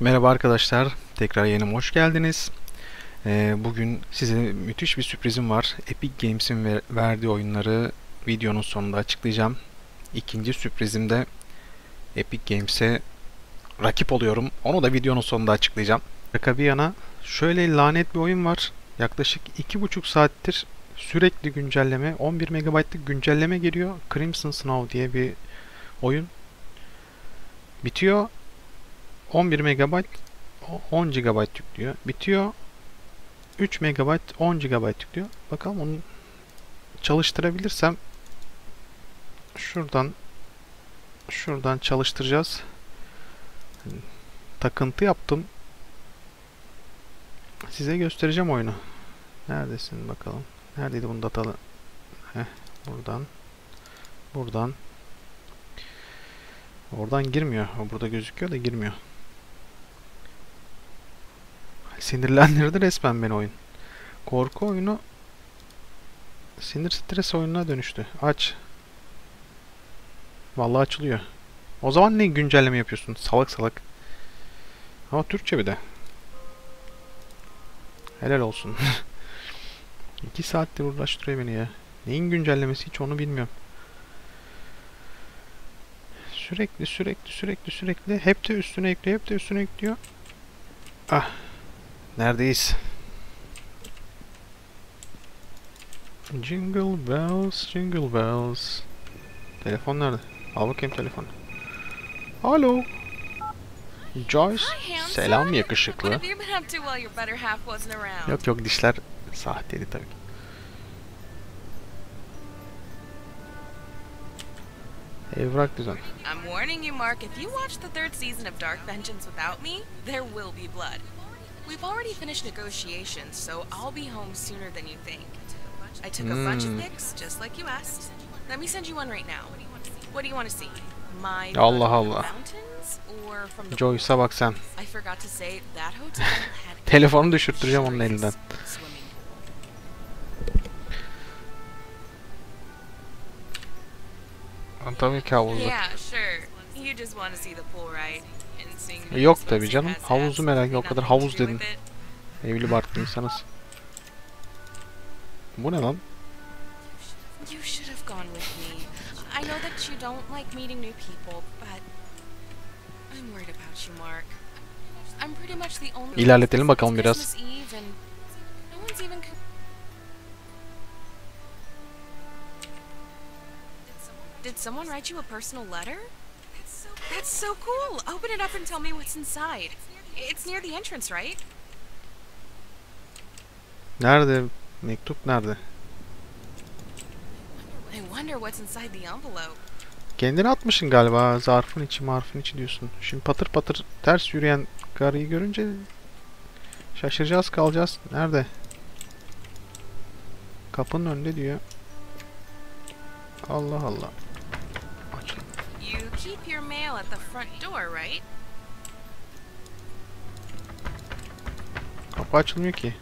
Merhaba arkadaşlar, tekrar yayınıma hoş geldiniz. Bugün size müthiş bir sürprizim var. Epic Games'in verdiği oyunları videonun sonunda açıklayacağım. İkinci sürprizimde Epic Games'e rakip oluyorum. Onu da videonun sonunda açıklayacağım. Şaka bir yana, şöyle lanet bir oyun var. Yaklaşık 2,5 saattir sürekli güncelleme, 11 MB'lık güncelleme geliyor. Crimson Snow diye bir oyun. Bitiyor, 11 MB 10 GB yüklüyor. Bitiyor, 3 MB 10 GB yüklüyor. Bakalım onu çalıştırabilirsem şuradan çalıştıracağız. Takıntı yaptım. Size göstereceğim oyunu. Neredesin bakalım. Neredeydi bunun datalı? Heh, buradan. Oradan girmiyor. O burada gözüküyor da girmiyor. Sinirlendirdi resmen beni oyun. Korku oyunu sinir stres oyununa dönüştü. Aç. Vallahi açılıyor. O zaman ne güncelleme yapıyorsun? Salak salak. Ama Türkçe bir de. Helal olsun. 2 saattir uğraştırıyor beni ya. Neyin güncellemesi hiç onu bilmiyorum. Sürekli. Hep de üstüne ekliyor. Ah. Neredeyiz? Jingle bells, jingle bells. Telefon nerede? Al bakayım telefonu. Alo. Joyce. Selam yakışıklı. Yok dişler sahteydi tabii ki. Evrak düzen. I'm warning you, Mark, if you watch the third season of Dark Vengeance without me, there will be blood. We've already finished negotiations, so I'll be home sooner than you think. I took a bunch of pics, just like you asked. Let me send you one right now. What do you want to see? My Allah Allah. mountains or from the Joyce'a bak sen. I forgot to say that hotel had Telefonu düşürttüreceğim onun elinden. swimming pool. Tabii ki havuzlu. Yeah, sure. You just want to see the pool, right? And seeing Yok me tabii canım. has Havuzu merak ediyorum. O kadar nothing to havuz do dedin. with it. Evli barklı insanız. Bu ne lan? You should have gone with me. I know that you don't like meeting new people, but I'm worried about you, Mark. I'm pretty much the only İlerletelim bakalım It's biraz. Christmas Eve and no one's even Did someone write you a personal letter? That's so cool. Open it up and tell me what's inside. It's near the entrance, right? Nerede? Mektup nerede? I wonder what's inside the envelope. Kendini atmışsın galiba. Zarfın içi diyorsun. Şimdi patır patır ters yürüyen karıyı görünce şaşıracağız kalacağız. Nerede? Kapının önünde diyor. Allah Allah. Aç. You keep your mail at the front door, right? Kapı açılmıyor ki.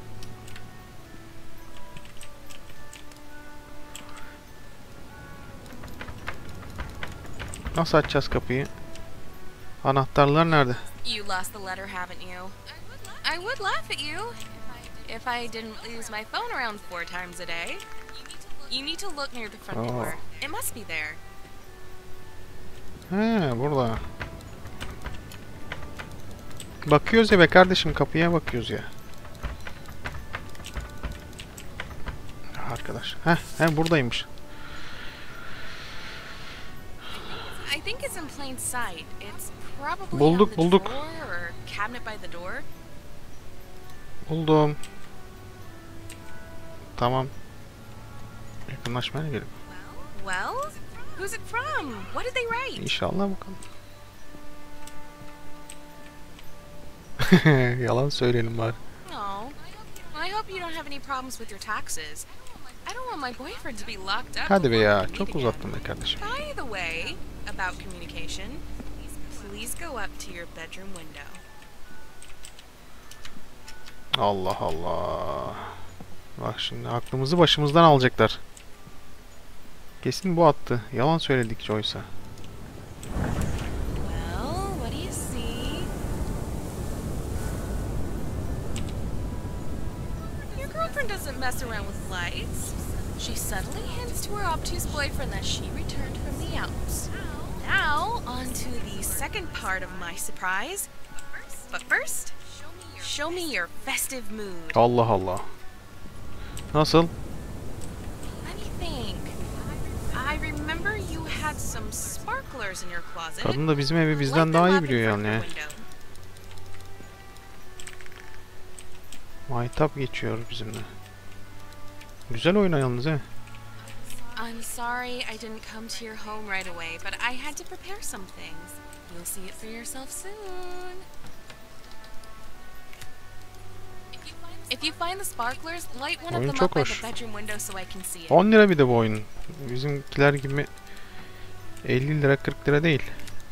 Nasıl açacağız kapıyı? Anahtarlar nerede? You lost the letter, haven't you? I would laugh at you if I didn't lose my phone around 4 times a day. You need to look near the front door. It must be there. He, burada. Bakıyoruz ya be kardeşim, kapıya bakıyoruz ya. Arkadaş. He buradaymış. I think it's in plain sight. It's probably Bulduk, on the bulduk. drawer or cabinet by the door. Buldum. Tamam. Yakınlaşmaya gerek. Well, who's it from? What did they write? İnşallah bakalım. Yalan söyleyelim bari. Oh, I hope you don't have any problems with your taxes. I don't want my boyfriend to be locked up. Hadi be before ya. we meet Çok again. uzattın be kardeşim. By the way, about communication, please go up to your bedroom window. Allah Allah. Bak şimdi aklımızı başımızdan alacaklar. Kesin bu attı. Yalan söyledik Joyce'a. Well, what do you see? mess around with lights. She subtly hints to her obtuse boyfriend that she returned from the Alps. Now, on to the second part of my surprise. But first, show me your festive mood. Allah Allah. Nasıl? Let me think. I remember you had some sparklers in your closet. Kadın da bizim evi bizden daha iyi biliyor yani. Maytap geçiyor bizimle. Güzel oyun yalnız he. I'm sorry I didn't come to your home right away, but I had to prepare some things. You'll see it for yourself soon. If you find the sparklers, light one of them up by the bedroom window so I can see it. 10 lira bir de bu oyun. Bizimkiler gibi 50 lira 40 lira değil.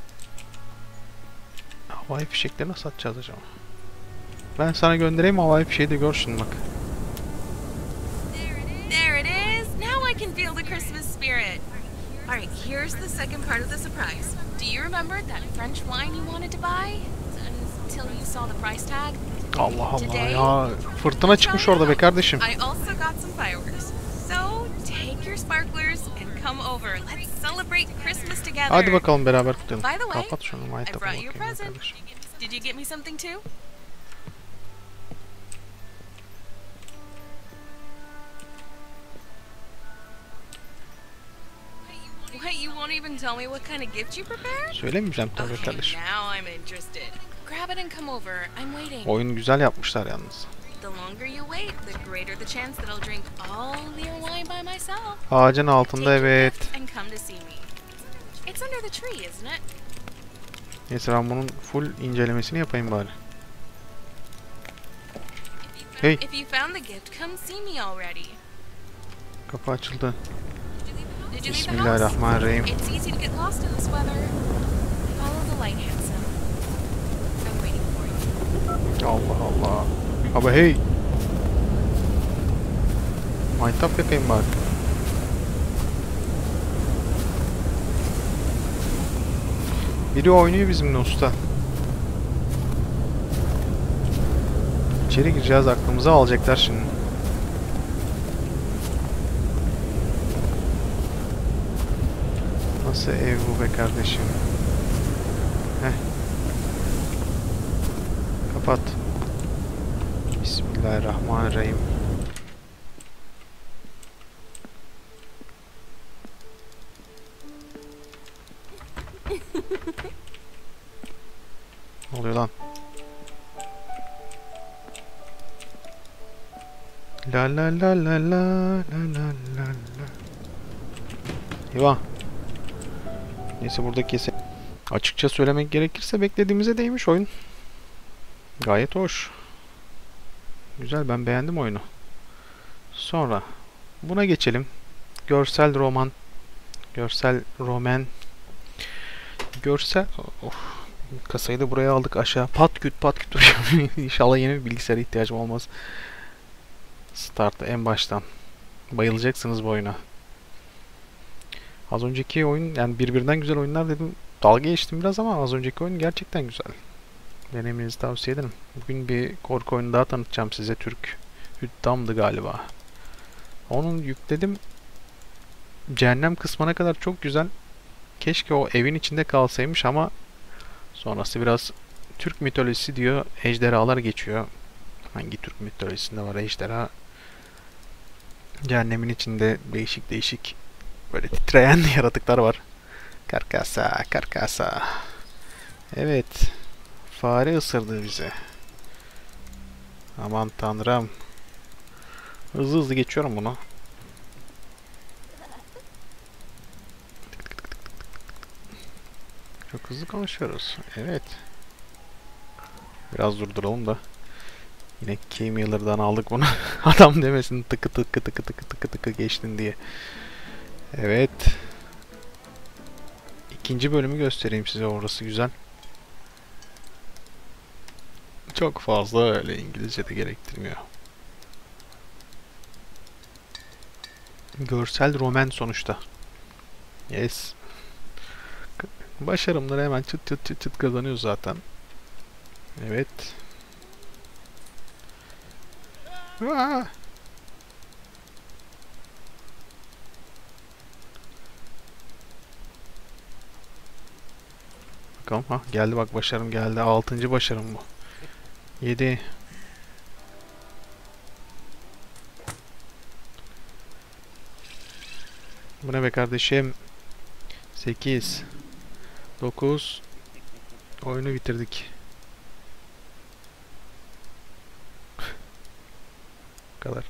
Havai fişekleri nasıl atacağız acaba? Ben sana göndereyim havai fişeği de gör şimdi bak. There it is. Now I can feel the Christmas spirit. Alright, here's the second part of the surprise. Do you remember that French wine you wanted to buy? Until you saw the price tag? Allah Allah ya. Fırtına çıkmış orada be kardeşim. I also got some fireworks. So, take your sparklers and come over. Let's celebrate Christmas together. Hadi bakalım beraber kutlayalım. By the way, Kapat şunu I maytapa brought you a bakayım present. kardeşim. Did you get me something too? What, you won't even tell me what kind of gift you prepared? Söylemeyeceğim tabii Okay, kardeşim. now I'm interested. Grab it and come over. I'm waiting. Oyun güzel yapmışlar yalnız. The longer you wait, the greater the chance that I'll drink all your wine by myself. Ağacın altında Take your evet. gift and come to see me. It's under the tree, isn't it? Neyse ben bunun full incelemesini yapayım bari. Hey. If you found the gift, come see me already. Kapı açıldı. Did you leave the house? Bismillahirrahmanirrahim. It's easy to get lost in this weather. Follow the light, handsome. I'm waiting for you. Allah Allah. Ama hey. Maytap yakayım bari. Biri oynuyor bizimle usta. İçeri gireceğiz, aklımıza alacaklar şimdi. Nasıl ev bu be kardeşim? Heh. Kapat. Bismillahirrahmanirrahim. Ne oluyor lan? La la la la la la la la la. Eyvah. Neyse burada kesin. Açıkça söylemek gerekirse beklediğimize değmiş oyun. Gayet hoş. Güzel, ben beğendim oyunu. Sonra buna geçelim. Görsel roman. Görsel roman. Görsel... Of. Kasayı da buraya aldık aşağı. Pat küt pat küt. İnşallah yeni bir bilgisayara ihtiyacım olmaz. Start en baştan. Bayılacaksınız bu oyuna. Az önceki oyun, yani birbirinden güzel oyunlar dedim. Dalga geçtim biraz ama az önceki oyun gerçekten güzel. Denemenizi tavsiye ederim. Bugün bir korku oyunu daha tanıtacağım size. Türk Hüddam'dı galiba. Onu yükledim. Cehennem kısmına kadar çok güzel. Keşke o evin içinde kalsaymış ama sonrası biraz Türk mitolojisi diyor. Ejderhalar geçiyor. Hangi Türk mitolojisinde var ejderha? Cehennemin içinde değişik değişik böyle titreyen yaratıklar var. Karkasa, karkasa. Evet. Fare ısırdı bizi. Aman tanrım. Hızlı hızlı geçiyorum bunu. Çok hızlı konuşuyoruz. Evet. Biraz durduralım da. Yine Keymailer'dan aldık bunu. Adam demesin tıkı tıkı tıkı tıkı tıkı tıkı geçtin diye. Evet. İkinci bölümü göstereyim size, orası güzel. Çok fazla öyle İngilizce de gerektirmiyor. Görsel roman sonuçta. Yes. Başarımları hemen çıt çıt çıt çıt kazanıyoruz zaten. Evet. Aa! bakalım. Ha geldi bak, başarım geldi. 6. başarım bu. 7. Bu ne be kardeşim? 8. 9. Oyunu bitirdik. Bu kadar.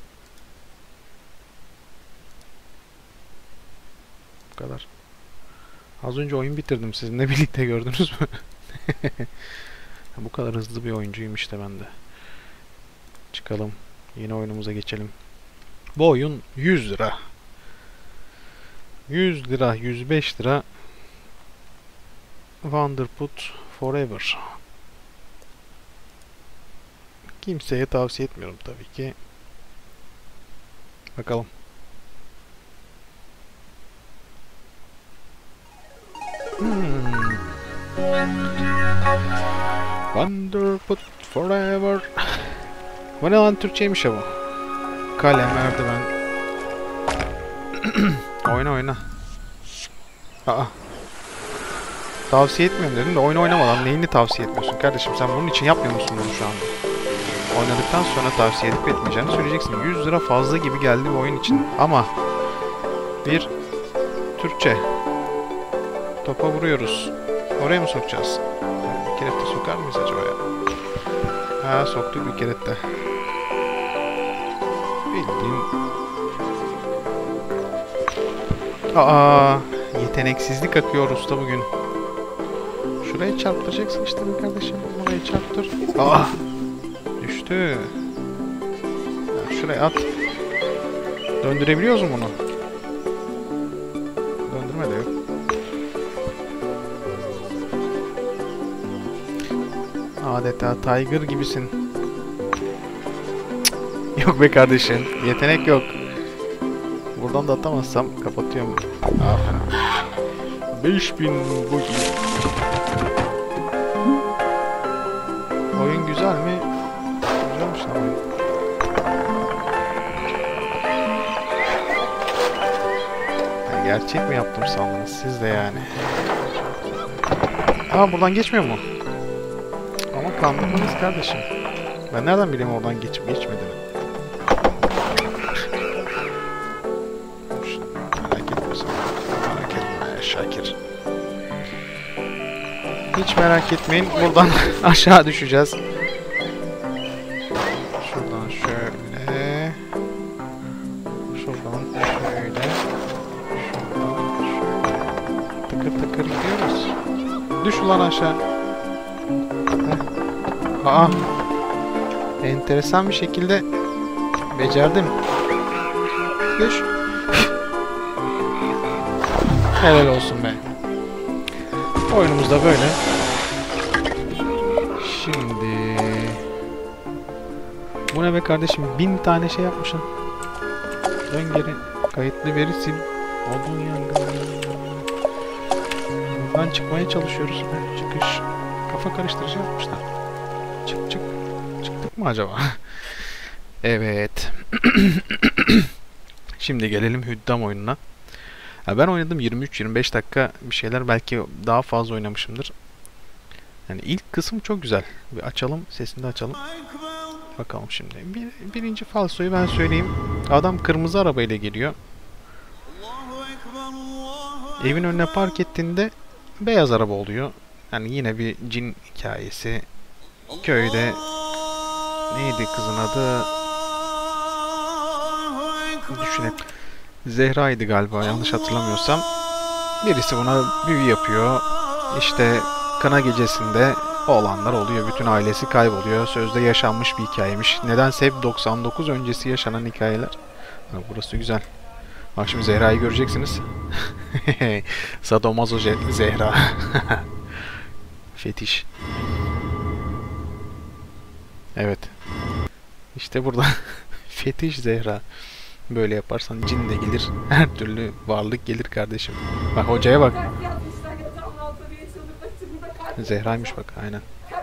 Bu kadar. Az önce oyun bitirdim, sizinle birlikte gördünüz mü? Bu kadar hızlı bir oyuncuyum işte ben de. Çıkalım. Yeni oyunumuza geçelim. Bu oyun 100 lira. 100 lira, 105 lira. Wonderput Forever. Kimseye tavsiye etmiyorum tabii ki. Bakalım. Wonderput Forever. Bu ne lan, Türkçeymiş ya bu. Kale, merdiven. Oyna oyna. Aa. Tavsiye etmiyorum dedim de oyun oynamadan neyini tavsiye etmiyorsun kardeşim? Sen bunun için yapmıyor musun bunu şu anda? Oynadıktan sonra tavsiye edip etmeyeceğini söyleyeceksin. 100 lira fazla gibi geldi bir oyun için. Ama bir Türkçe. Topa vuruyoruz. Oraya mı sokacağız? Bir kerette sokar mıyız acaba ya? Ha, soktuk bir kerette. Bildiğin... Aa, yeteneksizlik akıyor usta bugün. Şuraya çarptıracaksın işte be kardeşim. Oraya çarptır. Aa, düştü. Ya şuraya at. Döndürebiliyoruz mu bunu? Döndürme de yok. Adeta Tiger gibisin. Cık. Yok be kardeşim. Yetenek yok. Buradan da atamazsam kapatıyorum. Aferin. 5000 bu. Oyun güzel mi? Güzelmiş lan oyun. Ya gerçek mi yaptım sandınız siz de yani? Aa, buradan geçmiyor mu? Ama kandırdınız kardeşim. Ben nereden bileyim oradan geçip geçmediğini? Merak etmiyorsun. Merak etme Şakir. Hiç merak etmeyin. Buradan aşağı düşeceğiz. Şuradan şöyle. Şuradan şöyle. Şuradan şöyle. Tıkır tıkır gidiyoruz. Düş ulan aşağı. Heh. Aa. Enteresan bir şekilde becerdim. Düş. Helal olsun be. Oyunumuz da böyle. Şimdi bu ne be kardeşim? 1000 tane şey yapmışsın. Dön geri. Kayıtlı veri sil. Odun yangını. Buradan çıkmaya çalışıyoruz. Çıkış. Kafa karıştırıcı yapmışlar. Çık çık. Çıktık mı acaba? Evet. Şimdi gelelim Hüddam oyununa. Ben oynadım 23-25 dakika bir şeyler, belki daha fazla oynamışımdır. Yani ilk kısım çok güzel. Bir açalım, sesini de açalım. Bakalım şimdi. Birinci falsoyu ben söyleyeyim. Adam kırmızı arabayla geliyor. Evin önüne park ettiğinde beyaz araba oluyor. Yani yine bir cin hikayesi. Köyde neydi kızın adı? Düşünelim. Zehra'ydı galiba, yanlış hatırlamıyorsam. Birisi buna büyü yapıyor. İşte kına gecesinde olanlar oluyor. Bütün ailesi kayboluyor. Sözde yaşanmış bir hikayemiş. Nedense hep 99 öncesi yaşanan hikayeler. Ha, burası güzel. Bak şimdi Zehra'yı göreceksiniz. Sadomaso Zehra. Fetiş. Evet. İşte burada. Fetiş Zehra. Böyle yaparsan cin de gelir. Her türlü varlık gelir kardeşim. Bak hocaya bak. Zehra'ymış bak, aynen.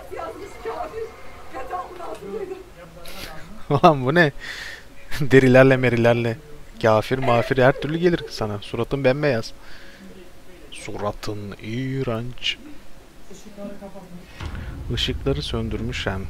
Ulan bu ne? Derilerle merilerle. Kafir mafir her türlü gelir sana. Suratın bembeyaz. Suratın iğrenç. Işıkları söndürmüş hem.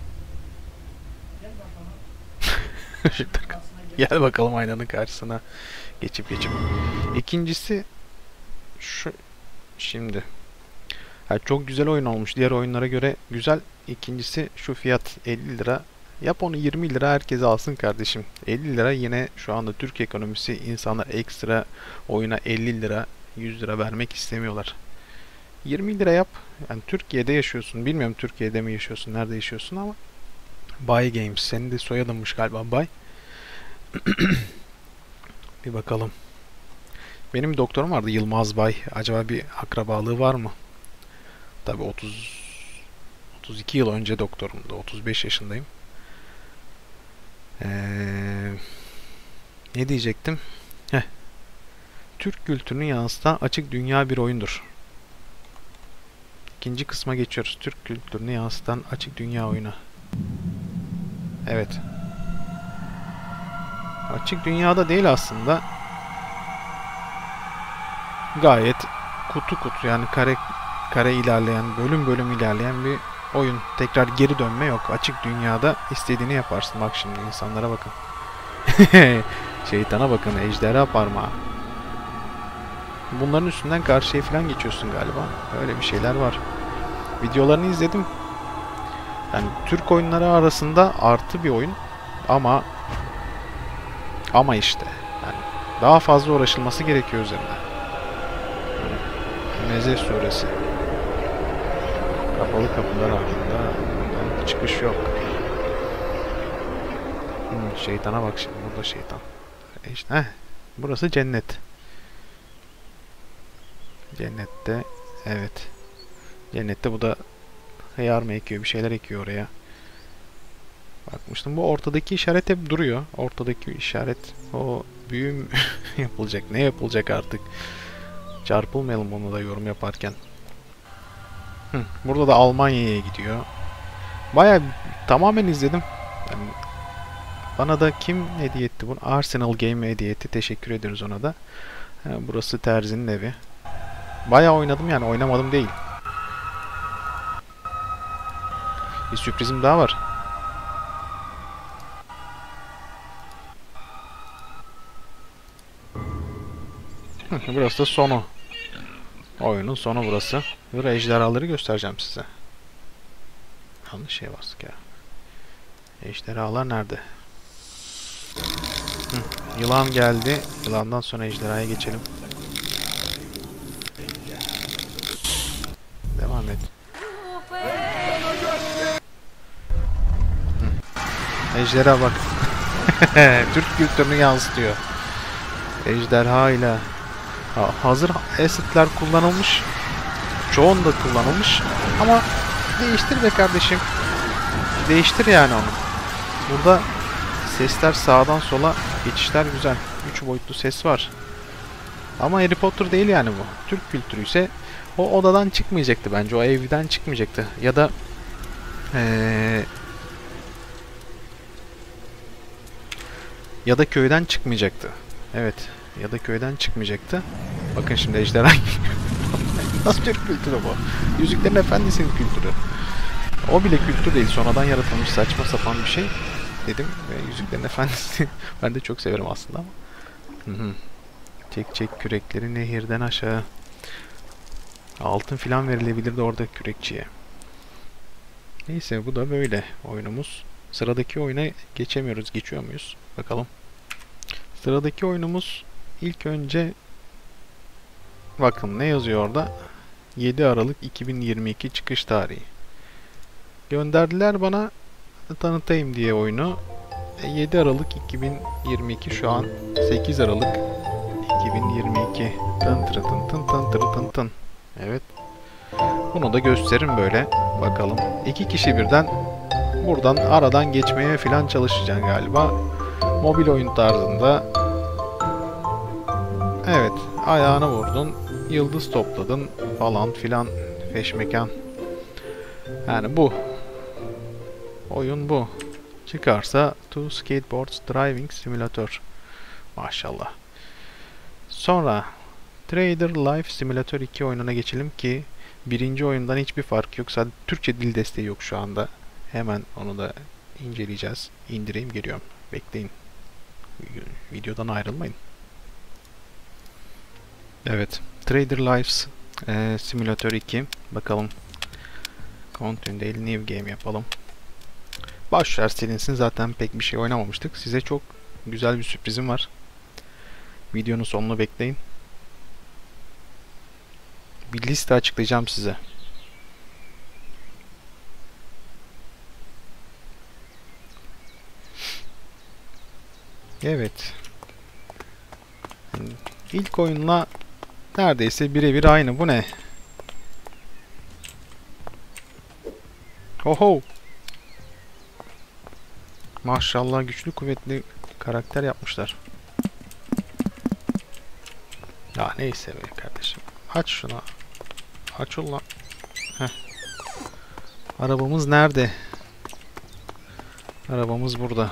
Işıkları. Gel bakalım aynanın karşısına. Geçip. İkincisi şu şimdi. Ha, çok güzel oyun olmuş. Diğer oyunlara göre güzel. İkincisi şu fiyat 50 lira. Yap onu 20 lira, herkes alsın kardeşim. 50 lira yine şu anda Türk ekonomisi, insanlar ekstra oyuna 50 lira 100 lira vermek istemiyorlar. 20 lira yap. Yani Türkiye'de yaşıyorsun. Bilmiyorum Türkiye'de mi yaşıyorsun, nerede yaşıyorsun ama Bay Games. Senin de soyadınmış galiba Bay. Bir bakalım. Benim bir doktorum vardı, Yılmaz Bay. Acaba bir akrabalığı var mı? Tabii 32 yıl önce doktorumdu. 35 yaşındayım. Ne diyecektim? Heh. Türk kültürünü yansıtan açık dünya bir oyundur. İkinci kısma geçiyoruz. Türk kültürünü yansıtan açık dünya oyunu. Evet. Açık dünyada değil aslında. Gayet kutu yani kare ilerleyen, bölüm ilerleyen bir oyun. Tekrar geri dönme yok. Açık dünyada istediğini yaparsın. Bak şimdi insanlara bakın. Şeytana bakın, ejderha parmağı. Bunların üstünden karşıya falan geçiyorsun galiba. Öyle bir şeyler var. Videolarını izledim. Yani Türk oyunları arasında artı bir oyun ama işte yani daha fazla uğraşılması gerekiyor üzerine. Meze suresi. Kapalı kapılar ardında çıkış yok. Şeytana bak şimdi, burada şeytan. İşte burası cennet. Cennette, evet. Cennette bu da hıyar mı ekiyor, bir şeyler ekiyor oraya. Bakmıştım, bu ortadaki işaret hep duruyor. Ortadaki işaret, o büyüm yapılacak. Ne yapılacak artık? Çarpılmayalım onu da yorum yaparken. Burada da Almanya'ya gidiyor. Bayağı tamamen izledim. Yani bana da kim hediye etti bunu? Arsenal Game hediye etti. Teşekkür ederiz ona da. Burası Terzi'nin evi. Bayağı oynadım yani, oynamadım değil. Bir sürprizim daha var. Burası da sonu. Oyunun sonu burası. Böyle ejderhaları göstereceğim size. Yanlış şeye bastık ya. Ejderhalar nerede? Yılan geldi. Yılandan sonra ejderhaya geçelim. Devam et. Ejderha bak. Türk kültürünü yansıtıyor. Ejderha ile hazır assetler kullanılmış. Çoğunda kullanılmış. Ama değiştir be kardeşim. Değiştir yani onu. Burada sesler sağdan sola, geçişler güzel. 3 boyutlu ses var. Ama Harry Potter değil yani bu. Türk kültürü ise o odadan çıkmayacaktı bence. O evden çıkmayacaktı. Ya da köyden çıkmayacaktı. Evet. Ya da köyden çıkmayacaktı. Bakın şimdi ejderha. Nasıl Türk kültürü bu? Yüzüklerin Efendisi'nin kültürü. O bile kültür değil. Sonradan yaratılmış saçma sapan bir şey. Dedim ve Yüzüklerin Efendisi ben de çok severim aslında ama. Çek kürekleri nehirden aşağı. Altın filan verilebilirdi orada kürekçiye. Neyse, bu da böyle oyunumuz. Sıradaki oyuna geçemiyoruz. Geçiyor muyuz? Bakalım. Sıradaki oyunumuz ilk önce bakın ne yazıyor orada? 7 Aralık 2022 çıkış tarihi. Gönderdiler bana tanıtayım diye oyunu. 7 Aralık 2022 şu an 8 Aralık 2022. Tın. Evet. Bunu da gösteririm böyle. Bakalım. 2 kişi birden buradan aradan geçmeye filan çalışacaksın galiba. Mobil oyun tarzında. Evet. Ayağını vurdun. Yıldız topladın. Falan filan. Feşmekan. Yani bu. Oyun bu. Çıkarsa Two Skateboards Driving Simulator. Maşallah. Sonra Trader Life Simulator 2 oyununa geçelim ki Birinci oyundan hiçbir fark yok. Sadece Türkçe dil desteği yok şu anda. Hemen onu da inceleyeceğiz. İndireyim, geliyorum. Bekleyin. Videodan ayrılmayın. Evet. Trader Lives Simulator 2. Bakalım. Continue değil. New Game yapalım. Başlar silinsin. Zaten pek bir şey oynamamıştık. Size çok güzel bir sürprizim var. Videonun sonunu bekleyin. Bir liste açıklayacağım size. Evet. İlk oyunla neredeyse birebir aynı. Bu ne? Oho! Maşallah güçlü kuvvetli karakter yapmışlar. Ya neyse be kardeşim. Aç şunu. Aç ulan. Heh. Arabamız nerede? Arabamız burada.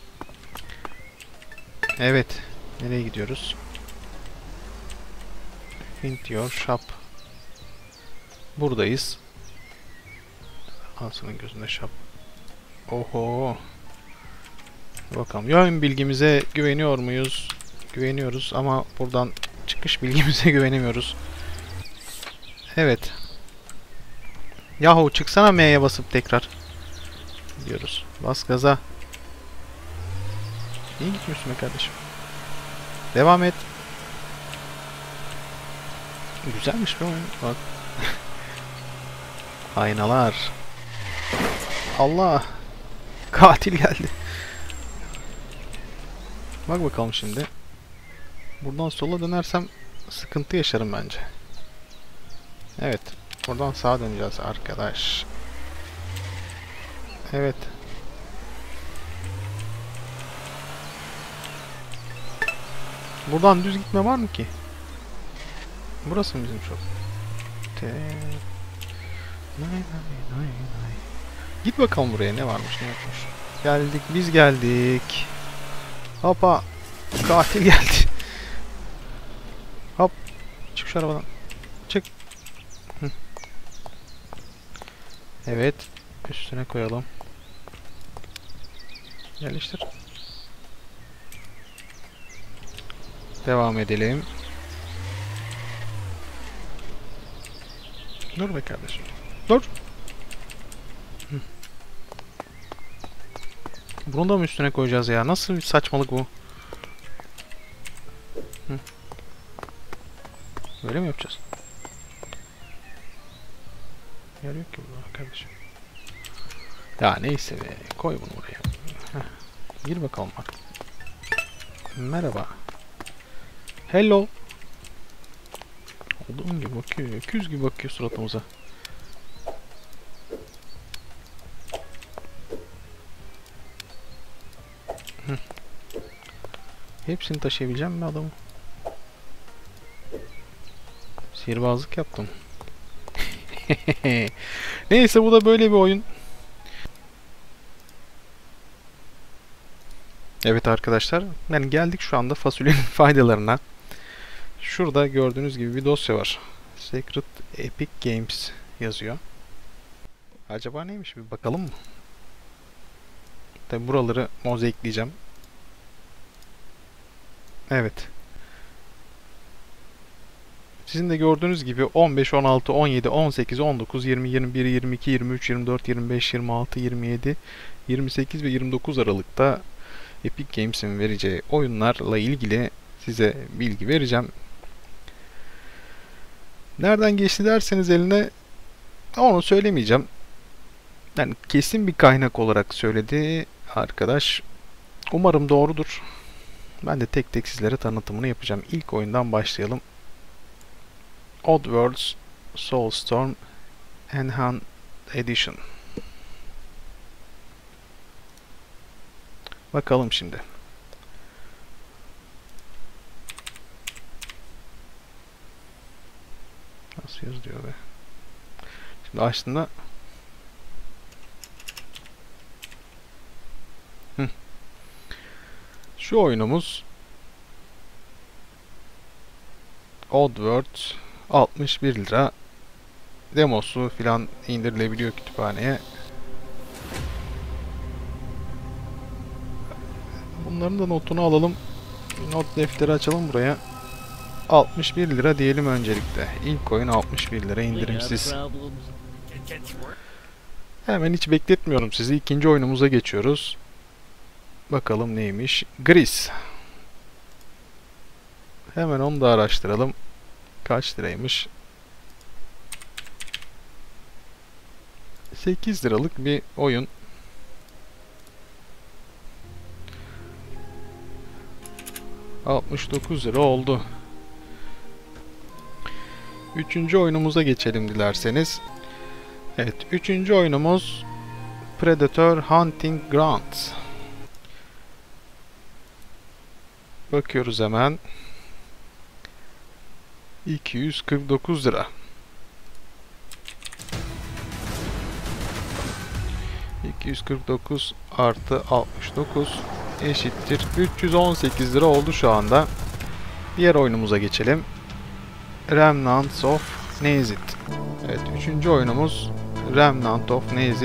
Evet. Nereye gidiyoruz? Find your shop. Buradayız. Ansının gözünde shop. Oho. Bakalım. Yön bilgimize güveniyor muyuz? Güveniyoruz ama buradan çıkış bilgimize güvenemiyoruz. Evet. Yahu çıksana M'ye basıp tekrar. Gidiyoruz. Bas gaza. İyi gitmiyorsun be kardeşim. Devam et. Güzelmiş be oyun. Bak. Aynalar. Allah. Katil geldi. Bak bakalım şimdi. Buradan sola dönersem sıkıntı yaşarım bence. Evet. Buradan sağa döneceğiz arkadaş. Evet. Buradan düz gitme var mı ki? Burası mı bizim çok? Git bakalım buraya, ne varmış ne yokmuş. Geldik, biz geldik. Hoppa. Katil geldi. Hop. Çık şu arabadan. Çık. Hı. Evet. Üstüne koyalım. Yerleştir. Devam edelim. Dur be kardeşim. Dur. Hı. Bunu da mı üstüne koyacağız ya? Nasıl bir saçmalık bu? Hı. Böyle mi yapacağız? Yer yok ki burada kardeşim. Ya neyse be. Koy bunu buraya. Heh. Gir bakalım bak. Merhaba. Hello. Olduğum gibi bakıyor. Öküz gibi bakıyor suratımıza. Hı. Hepsini taşıyabileceğim mi adamı? Sihirbazlık yaptım. Neyse, bu da böyle bir oyun. Evet arkadaşlar, yani geldik şu anda fasulyenin faydalarına. Şurada gördüğünüz gibi bir dosya var. Secret Epic Games yazıyor. Acaba neymiş, bir bakalım mı? Tabi buraları mozaikleyeceğim. Evet. Sizin de gördüğünüz gibi 15, 16, 17, 18, 19, 20, 21, 22, 23, 24, 25, 26, 27, 28 ve 29 Aralık'ta Epic Games'in vereceği oyunlarla ilgili size bilgi vereceğim. Nereden geçti derseniz eline, onu söylemeyeceğim. Yani kesin bir kaynak olarak söyledi arkadaş. Umarım doğrudur. Ben de tek tek sizlere tanıtımını yapacağım. İlk oyundan başlayalım. Oddworld Soulstorm Enhanced Edition. Bakalım şimdi. Nasıl yazıyor be? Şimdi aslında şu oyunumuz Oddworld 61 lira demosu falan indirilebiliyor kütüphaneye. Bunların da notunu alalım. Not defteri açalım buraya. 61 lira diyelim öncelikle. İlk oyun 61 lira indirimsiz. Hemen hiç bekletmiyorum sizi. İkinci oyunumuza geçiyoruz. Bakalım neymiş. Gris. Hemen onu da araştıralım. Kaç liraymış? 8 liralık bir oyun. $69 oldu. Üçüncü oyunumuza geçelim dilerseniz. Evet, üçüncü oyunumuz Predator Hunting Grounds. Bakıyoruz hemen. 249 lira. 249 artı 69 eşittir 318 lira oldu şu anda. Diğer oyunumuza geçelim. Remnants of Neizit. Evet, üçüncü oyunumuz Remnant of Neizit.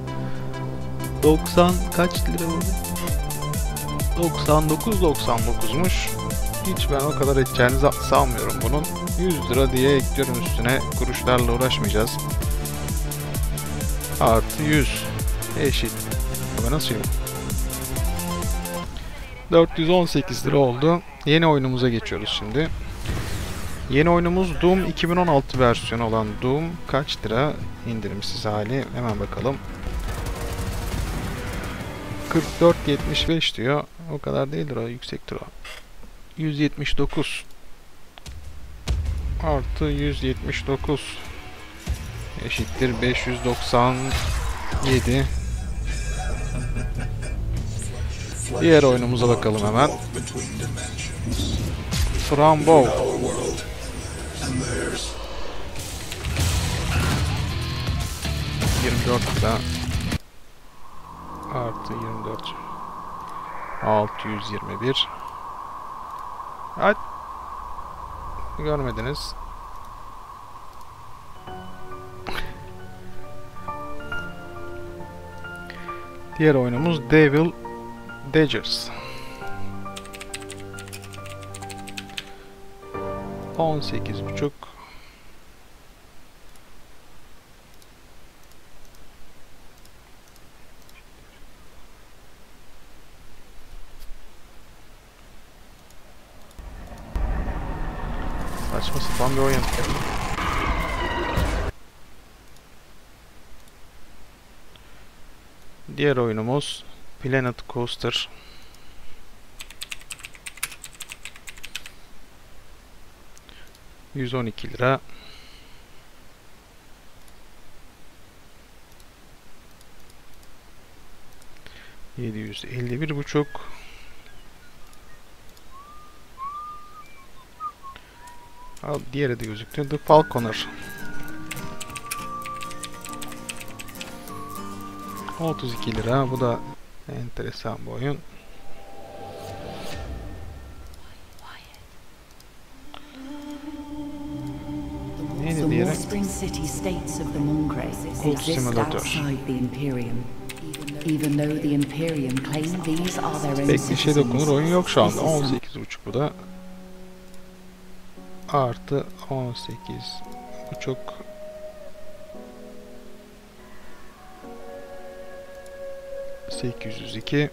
90 kaç lira oldu? 99.99'muş. Hiç ben o kadar edeceğinizi sanmıyorum bunun. 100 lira diye ekliyorum üstüne. Kuruşlarla uğraşmayacağız. Artı 100 eşit. Bu nasıl yok? 418 lira oldu. Yeni oyunumuza geçiyoruz şimdi. Yeni oyunumuz Doom 2016 versiyonu olan Doom kaç lira indirimsiz hali? Hemen bakalım. 44.75 diyor. O kadar değildir, o yüksektir o. 179 artı 179 eşittir 597. Diğer oyunumuza bakalım hemen. Frambow. $24 artı 24 621. Hadi. Görmediniz. Diğer oyunumuz Devil Daggers. 18,5. Saçma sapan bir oyun. Diğer oyunumuz Planet Coaster. $112. 751,5. Diğeri de gözüktü. The Falconer. 32 lira. Bu da enteresan bir oyun. Neydi diğeri? Cult Simulator. Pek bir şey dokunur oyun yok şu anda. 18,5 bu da. Artı 18,5. $802.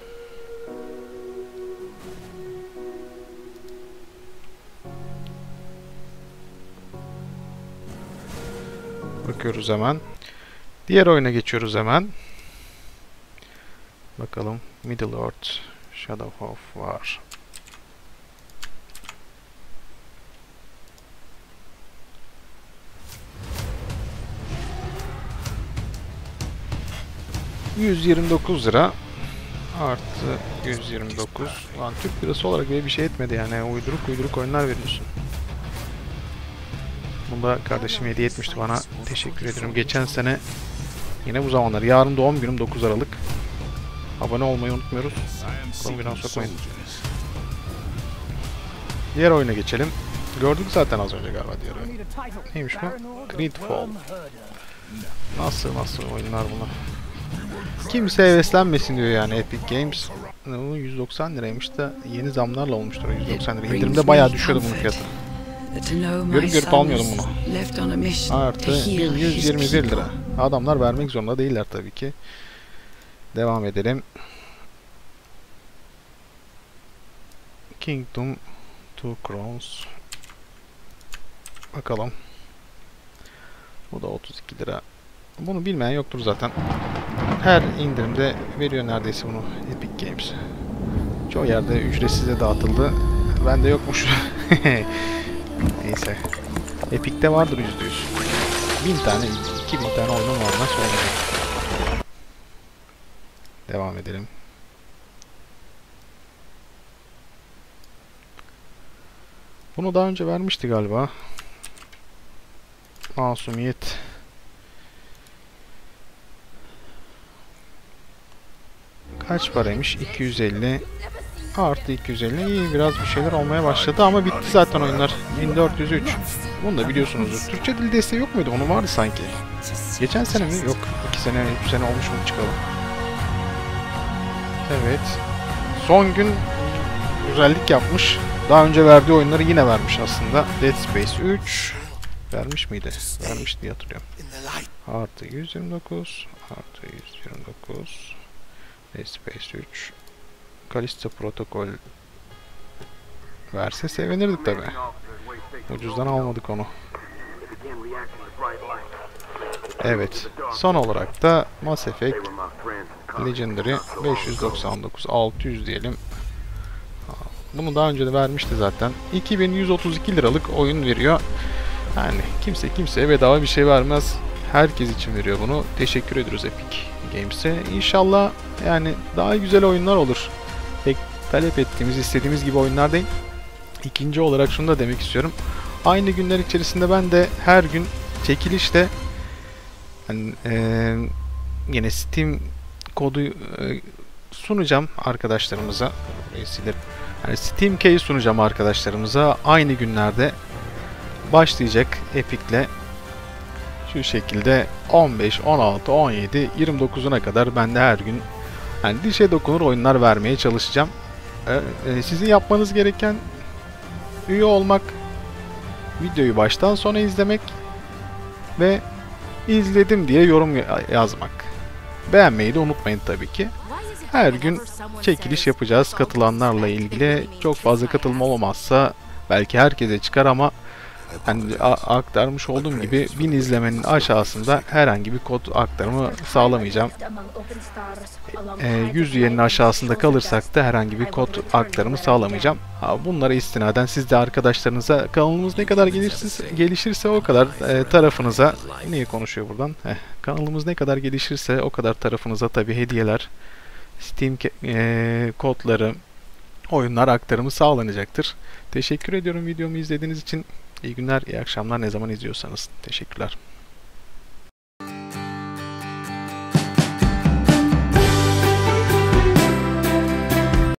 Bakıyoruz hemen. Diğer oyuna geçiyoruz hemen. Bakalım. Middle-earth Shadow of War. $129 artı 129. Lan Türk lirası olarak bir şey etmedi yani. Uyduruk oyunlar veriyorsun. Bunu da kardeşim hediye etmişti bana. Teşekkür ederim. Geçen sene yine bu zamanlar. Yarın doğum günüm 9 Aralık. Abone olmayı unutmuyoruz. Doğum günü sokmayın. Diğer oyuna geçelim. Gördük zaten az önce galiba diyor. Neymiş bu? Gridfall. Nasıl oyunlar bunlar? Kimse heveslenmesin diyor yani Epic Games. Bu 190 liraymış da yeni zamlarla olmuştur 190 lira. İndirimde bayağı düşüyordu bunun fiyatı. Görüp almıyordum bunu. Artı 1121 lira. Adamlar vermek zorunda değiller tabii ki. Devam edelim. Kingdom 2 Crowns. Bakalım. Bu da 32 lira. Bunu bilmeyen yoktur zaten. Her indirimde veriyor neredeyse bunu Epic Games. Çoğu yerde ücretsiz dağıtıldı. Bende yokmuş. Neyse. Epic'te vardır %100. 1000 tane, 2000 tane oyunun var. Nasıl olacak? Devam edelim. Bunu daha önce vermişti galiba. Masumiyet. Kaç paraymış? 250 artı 250. İyi, biraz bir şeyler olmaya başladı ama bitti zaten oyunlar. 1403. Bunu da biliyorsunuzdur. Türkçe dil desteği yok muydu? Onun vardı sanki. Geçen sene mi? Yok. 2 sene, 3 sene olmuş mu çıkalım. Evet. Son gün güzellik yapmış. Daha önce verdiği oyunları yine vermiş aslında. Dead Space 3 vermiş miydi? Vermiş diye hatırlıyorum. Artı 129 artı 129 Dead Space 3 Callisto Protocol verse sevinirdik tabi. Ucuzdan almadık onu. Evet. Son olarak da Mass Effect Legendary 599 600 diyelim. Bunu daha önce de vermişti zaten. 2132 liralık oyun veriyor. Yani kimseye bedava bir şey vermez. Herkes için veriyor bunu. Teşekkür ediyoruz Epic Games'e. İnşallah yani daha güzel oyunlar olur. Pek talep ettiğimiz, istediğimiz gibi oyunlar değil. İkinci olarak şunu da demek istiyorum. Aynı günler içerisinde ben de her gün çekilişte yani, yine Steam kodu sunacağım arkadaşlarımıza. Yani Steam Key'i sunacağım arkadaşlarımıza. Aynı günlerde başlayacak Epic'le. Şu şekilde 15, 16, 17, 29'una kadar ben de her gün yani dişe dokunur oyunlar vermeye çalışacağım. Sizin yapmanız gereken üye olmak, videoyu baştan sona izlemek ve izledim diye yorum yazmak. Beğenmeyi de unutmayın tabii ki. Her gün çekiliş yapacağız katılanlarla ilgili. Çok fazla katılım olmazsa belki herkese çıkar ama hani aktarmış olduğum gibi 1000 izlemenin aşağısında herhangi bir kod aktarımı sağlamayacağım. 100 üyenin aşağısında kalırsak da herhangi bir kod aktarımı sağlamayacağım. Bunlara istinaden siz de arkadaşlarınıza kanalımız ne kadar gelişirse o kadar tarafınıza niye konuşuyor buradan? Kanalımız ne kadar gelişirse o kadar tarafınıza tabi hediyeler, Steam kodları, oyunlar aktarımı sağlanacaktır. Teşekkür ediyorum videomu izlediğiniz için. İyi günler, iyi akşamlar ne zaman izliyorsanız. Teşekkürler.